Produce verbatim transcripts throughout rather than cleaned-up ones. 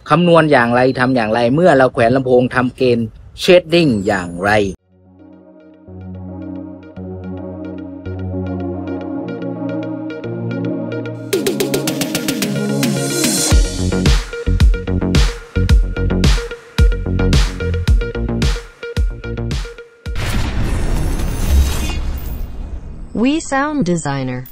คำนวณอย่างไรทำอย่างไรเมื่อเราแขวนลำโพงทำเกณฑ์เชดดิ้งอย่างไร We Sound Designer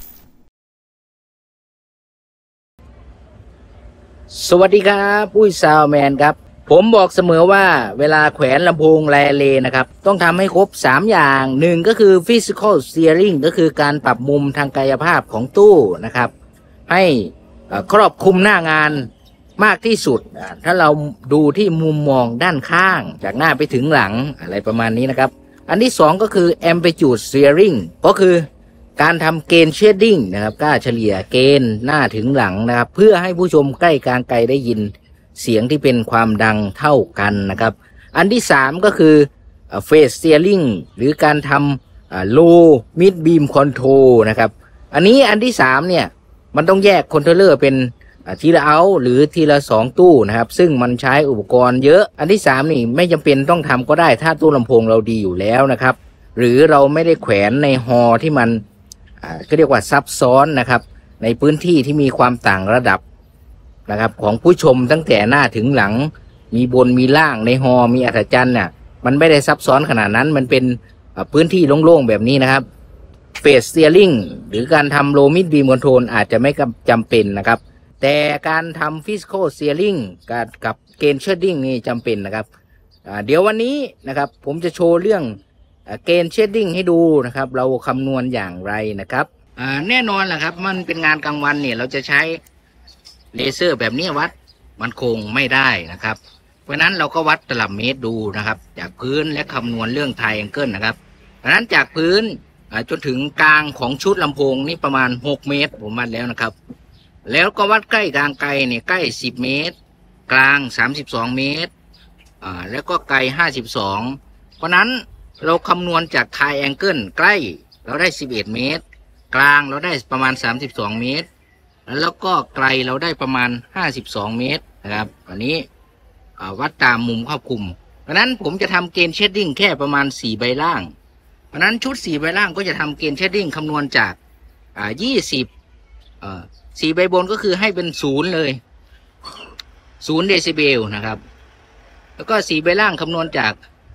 สวัสดีครับอุ้ยซาวแมนครับผมบอกเสมอว่าเวลาแขวนลำโพงแลเลนะครับต้องทำให้ครบสามอย่างหนึ่งก็คือ Physical Steering ก็คือการปรับมุมทางกายภาพของตู้นะครับให้ครอบคลุมหน้างานมากที่สุดถ้าเราดูที่มุมมองด้านข้างจากหน้าไปถึงหลังอะไรประมาณนี้นะครับอันที่สองก็คือ Amplitude Steering ก็คือการทำเกณฑ์เชดดิ้งนะครับค่าเฉลี่ยเกณฑ์หน้าถึงหลังนะครับเพื่อให้ผู้ชมใกล้กลางไกลได้ยินเสียงที่เป็นความดังเท่ากันนะครับอันที่สามก็คือ Phase Steering หรือการทำ Low Mid Beam Control นะครับอันนี้อันที่สามเนี่ยมันต้องแยกคอนโทรลเลอร์เป็นทีละเอาหรือทีละสองตู้นะครับซึ่งมันใช้อุปกรณ์เยอะอันที่สามนี่ไม่จำเป็นต้องทำก็ได้ถ้าตู้ลำโพงเราดีอยู่แล้วนะครับหรือเราไม่ได้แขวนในฮอที่มันก็เรียกว่าซับซ้อนนะครับในพื้นที่ที่มีความต่างระดับนะครับของผู้ชมตั้งแต่หน้าถึงหลังมีบนมีล่างในฮอมีอัศจรรย์เนี่ยมันไม่ได้ซับซ้อนขนาดนั้นมันเป็นพื้นที่โล่งๆแบบนี้นะครับเฟสสเตียริงหรือการทำโลมิดบีมคอนโทรลอาจจะไม่จำเป็นนะครับแต่การทำฟิสิคอลสเตียริงกับเกณฑ์เชดดิ้งนี่จำเป็นนะครับเดี๋ยววันนี้นะครับผมจะโชว์เรื่องเกณฑ์เชดดิ้งให้ดูนะครับเราคำนวณอย่างไรนะครับแน่นอนแหละครับมันเป็นงานกลางวันเนี่ยเราจะใช้เลเซอร์แบบนี้วัดมันคงไม่ได้นะครับเพราะนั้นเราก็วัดตลับเมตรดูนะครับจากพื้นและคำนวณเรื่องไทแองเกิลนะครับเพราะนั้นจากพื้นจนถึงกลางของชุดลำโพงนี่ประมาณหกเมตรผมวัดแล้วนะครับแล้วก็วัดใกล้กลางไกลเนี่ยใกล้สิบเมตรกลางสามสิบสองเมตรอ่าแล้วก็ไกลห้าสิบสองเพราะนั้นเราคำนวณจากไทแองเกิลใกล้เราได้สิบเอ็ดเมตรกลางเราได้ประมาณสามสิบสองเมตรแล้วก็ไกลเราได้ประมาณห้าสิบสองเมตรนะครับอันนี้วัดตามมุมครอบคลุมเพราะนั้นผมจะทำเกณฑ์เชดดิ้งแค่ประมาณสี่ใบล่างเพราะนั้นชุดสี่ใบล่างก็จะทำเกณฑ์เชดดิ้งคำนวณจากอ่ายี่สิบเอ่อสี่ใบบนก็คือให้เป็นศูนย์เลยศูนย์เดซิเบลนะครับแล้วก็สี่ใบล่างคำนวณจาก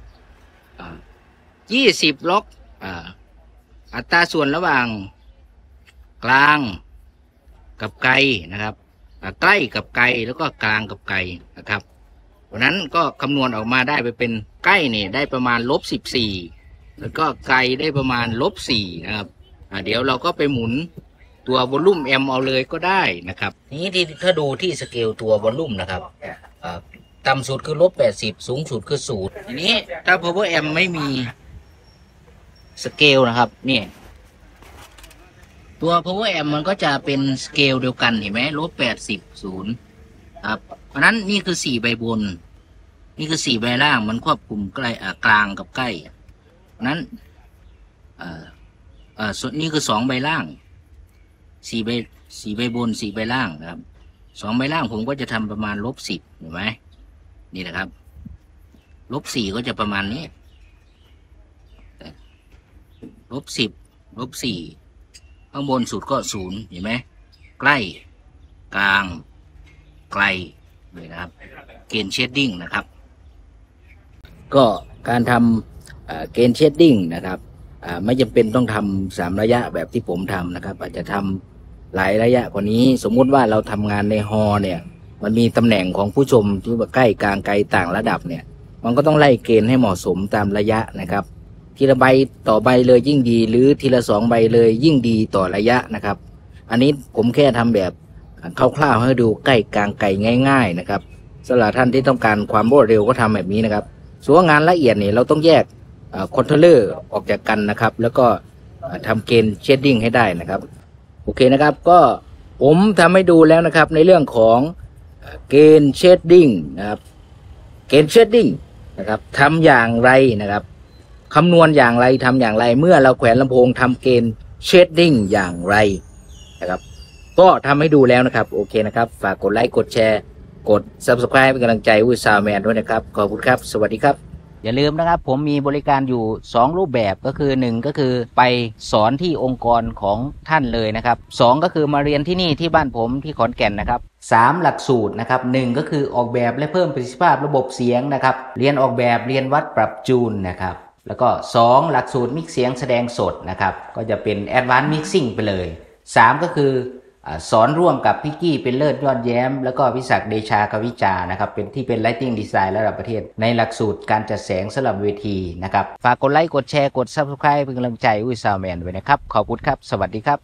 ยี่สิบล็อกอัตราส่วนระหว่างกลางกับไกลนะครับใกล้กับไกลแล้วก็กลางกับไกลนะครับเพราะนั้นก็คำนวณออกมาได้ไปเป็นใกล้เนี่ยได้ประมาณลบสิบสี่แล้วก็ไกลได้ประมาณลบสี่นะครับเดี๋ยวเราก็ไปหมุนตัววอลลุ่มแอมเอาเลยก็ได้นะครับนี้ที่ถ้าดูที่สเกลตัววอลลุ่มนะครับต่ำสุดคือลบแปดสิบสูงสุดคือศูนย์ทีนี้ถ้า power amp ไม่มีสเกลนะครับเนี่ยตัว power amp มันก็จะเป็นสเกลเดียวกันเห็นไหมลบแปดสิบศูนย์ครับเพราะนั้นนี่คือสี่ใบบนนี่คือสี่ใบล่างมันควบคุมใกล้กลางกับใกล้เพราะนั้นอ่าอ่าส่วนนี้คือสองใบล่างสี่ใบสี่ใบบนสี่ใบล่างนะครับสองใบล่างผมก็จะทำประมาณลบสิบเห็นไหมนี่นะครับลบสี่ก็จะประมาณนี้ลบสิบลบสี่ข้างบนสุดก็ศูนย์เห็นไหมใกล้กลางไกลเลยนะครับเกณฑ์เชดดิ้งนะครับก็การทำเกณฑ์เชดดิ้งนะครับไม่จำเป็นต้องทำสามระยะแบบที่ผมทำนะครับอาจจะทำหลายระยะกว่านี้สมมุติว่าเราทำงานในฮอเนี่ยมันมีตำแหน่งของผู้ชมที่ว่าใกล้กลางไกลต่างระดับเนี่ยมันก็ต้องไล่เกณฑ์ให้เหมาะสมตามระยะนะครับทีละใบต่อใบเลยยิ่งดีหรือทีละสองใบเลยยิ่งดีต่อระยะนะครับอันนี้ผมแค่ทำแบบคร่าวๆให้ดูใกล้กลางไกลง่ายๆนะครับสำหรับท่านที่ต้องการความรวดเร็วก็ทำแบบนี้นะครับส่วนงานละเอียดเนี่ยเราต้องแยกคอนโทรลเลอร์ออกจากกันนะครับแล้วก็ทำเกณฑ์เชดดิ้งให้ได้นะครับโอเคนะครับก็ผมทำให้ดูแล้วนะครับในเรื่องของเกณฑ์เชดดิ้งนะครับเกณฑ์เชดดิ้งนะครับทำอย่างไรนะครับคำนวณอย่างไรทำอย่างไรเมื่อเราแขวนลำโพงทำเกณฑ์เชดดิ้งอย่างไรนะครับก็ทำให้ดูแล้วนะครับโอเคนะครับฝากกดไลค์กดแชร์กด ซับสไครบ์ เป็นกำลังใจอุ้ยซาวแมนด้วยนะครับขอบคุณครับสวัสดีครับอย่าลืมนะครับผมมีบริการอยู่สองรูปแบบก็คือหนึ่งก็คือไปสอนที่องค์กรของท่านเลยนะครับสองก็คือมาเรียนที่นี่ที่บ้านผมที่ขอนแก่นนะครับสามหลักสูตรนะครับหนึ่งก็คือออกแบบและเพิ่มประสิทธิภาพระบบเสียงนะครับเรียนออกแบบเรียนวัดปรับจูนนะครับแล้วก็สองหลักสูตรมิกเสียงแสดงสดนะครับก็จะเป็น Advanced Mixing ไปเลยสามก็คือสอนร่วมกับพี่กี้เป็นเลิศยอดแย้มแล้วก็พิศักดิ์เดชากวิจานะครับเป็นที่เป็น Lighting Design ระดับประเทศในหลักสูตรการจัดแสงสำหรับเวทีนะครับฝากกดไลค์กดแชร์กด Subscribe เป็นกำลังใจอุ้ยซาวแมนด้วยนะครับขอบคุณครับสวัสดีครับ